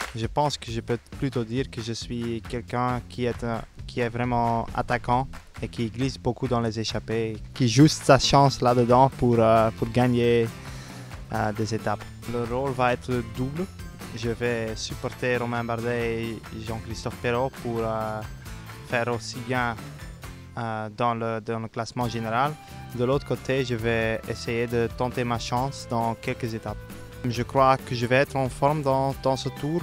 Je pense que je peux plutôt dire que je suis quelqu'un qui est vraiment attaquant et qui glisse beaucoup dans les échappées, qui joue sa chance là-dedans pour gagner des étapes. Le rôle va être double. Je vais supporter Romain Bardet et Jean-Christophe Péraud pour faire aussi bien dans le classement général. De l'autre côté, je vais essayer de tenter ma chance dans quelques étapes. Je crois que je vais être en forme dans ce tour.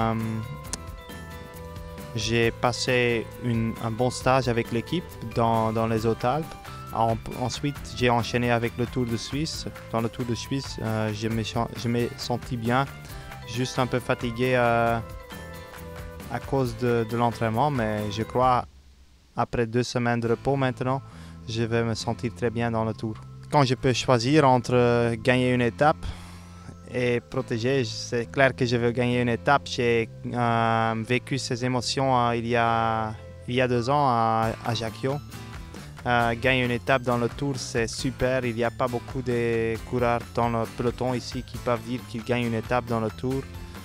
J'ai passé un bon stage avec l'équipe dans les Hautes-Alpes. Ensuite, j'ai enchaîné avec le Tour de Suisse. Dans le Tour de Suisse, je me senti bien, juste un peu fatigué à cause de l'entraînement, mais je crois après 2 semaines de repos maintenant, je vais me sentir très bien dans le Tour. Quand je peux choisir entre gagner une étape et protéger, c'est clair que je veux gagner une étape. J'ai vécu ces émotions il y a 2 ans à Ajaccio. Gagner une étape dans le Tour, c'est super. Il n'y a pas beaucoup de coureurs dans le peloton ici qui peuvent dire qu'ils gagnent une étape dans le Tour.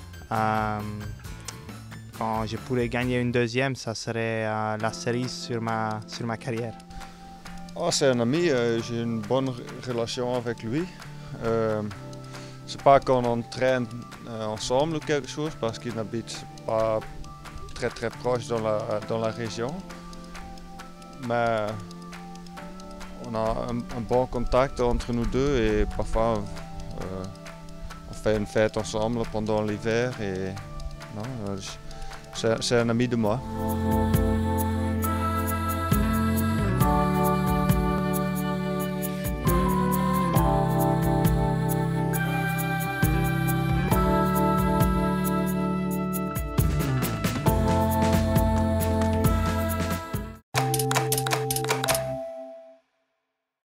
Quand je pourrais gagner une deuxième, ça serait la cerise sur ma carrière. Oh, c'est un ami, j'ai une bonne relation avec lui. C'est pas qu'on entraîne ensemble ou quelque chose parce qu'il n'habite pas très proche dans la région. Mais on a un bon contact entre nous deux et parfois on fait une fête ensemble pendant l'hiver et non, c'est un ami de moi.